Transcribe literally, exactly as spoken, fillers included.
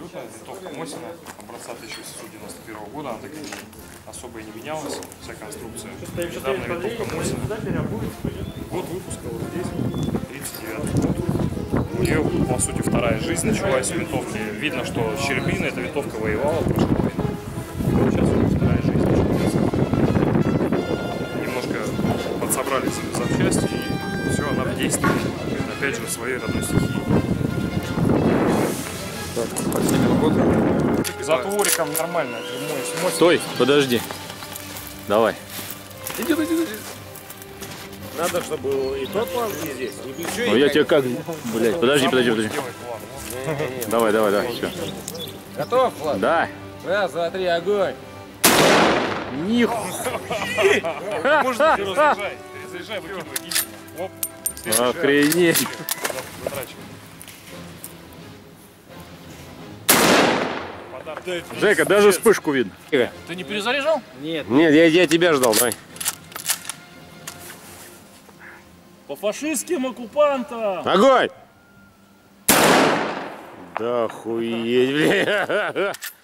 абсолютно. Винтовка Мосина, образца тысяча восемьсот девяносто первого года, она так и особо и не менялась, вся конструкция. Недавно винтовка Мосина. Год выпуска вот здесь, тридцать девятый год. У нее, по сути, вторая жизнь началась в винтовке. Видно, что Щербина, эта винтовка воевала в прошлой войне. Сейчас у нее вторая жизнь началась. Немножко подсобрались запчасти, и все, она в действии. Опять же, в своей родной стихии. Так, по всем годам. Затвориком нормально. Мой, Стой, подожди. Давай. Иди, иди, иди. Надо, чтобы и тот план, и здесь. Ну я тебе как, блядь, подожди, подожди, подожди. Давай, давай, давай, все. Готов, Влад? Да. Раз, два, три, огонь. Нихуя! Можно перезаряжай. Перезаряжай, выкидывай гильзу. Оп. Охренеть. Жека, даже вспышку видно. Ты не перезаряжал? Нет. Нет, я, я тебя ждал, давай. По фашистским оккупантам. Огонь! Да хуеть, бля.